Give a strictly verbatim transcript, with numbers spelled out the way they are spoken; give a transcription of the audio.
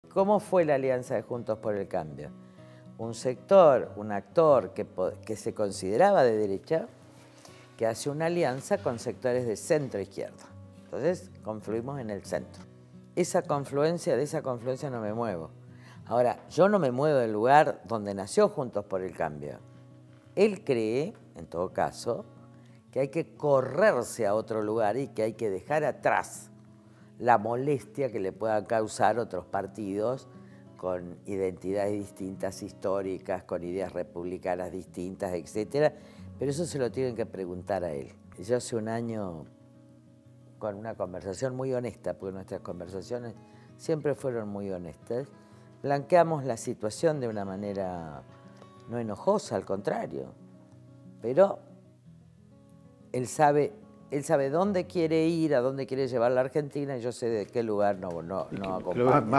¿Cómo fue la alianza de Juntos por el Cambio? Un sector, un actor que, que se consideraba de derecha, que hace una alianza con sectores de centro-izquierda. Entonces, confluimos en el centro. Esa confluencia, de esa confluencia no me muevo. Ahora, yo no me muevo del lugar donde nació Juntos por el Cambio. Él cree, en todo caso, que hay que correrse a otro lugar y que hay que dejar atrás la molestia que le puedan causar otros partidos con identidades distintas, históricas, con ideas republicanas distintas, etcétera. Pero eso se lo tienen que preguntar a él. Yo hace un año, con una conversación muy honesta, porque nuestras conversaciones siempre fueron muy honestas, blanqueamos la situación de una manera no enojosa, al contrario. Pero él sabe, él sabe dónde quiere ir, a dónde quiere llevar la Argentina, y yo sé de qué lugar no, no, no acompaña.